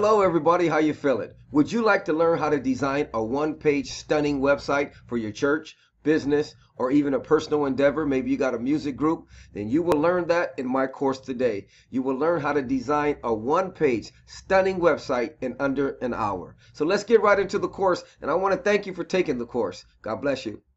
Hello everybody, how you feeling? Would you like to learn how to design a one-page stunning website for your church, business, or even a personal endeavor? Maybe you got a music group. Then you will learn that in my course today. You will learn how to design a one-page stunning website in under an hour. So let's get right into the course, and I want to thank you for taking the course. God bless you.